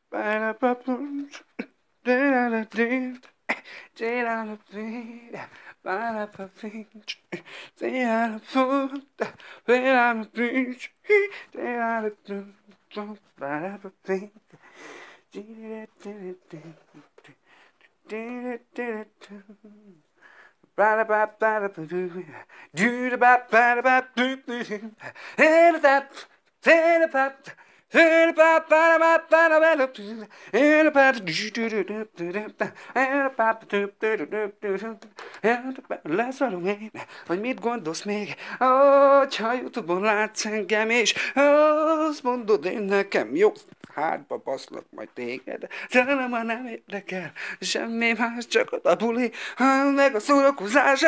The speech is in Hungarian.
Hogy mit gondolsz még, hogyha YouTube-on látsz engem, és azt mondod én nekem jó, hátba baszlak majd téged, de nem érdekel, semmi más, csak a buli, meg a szórakozás,